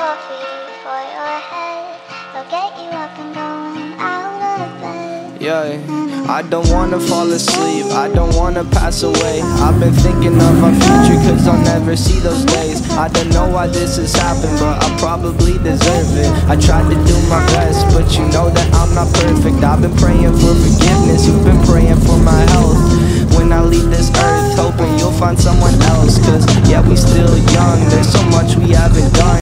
coffee for your head. I'll get you up and going out of bed. Yeah, I don't wanna fall asleep, I don't wanna pass away. I've been thinking of our future cause I'll never see those days. I don't know why this has happened, but I probably deserve it. I tried to do my best, but you know that I'm not perfect. I've been praying for forgiveness, you've been praying for my health. When I leave this earth, hoping you'll find someone else. Cause yeah, we still young, there's so much we haven't done.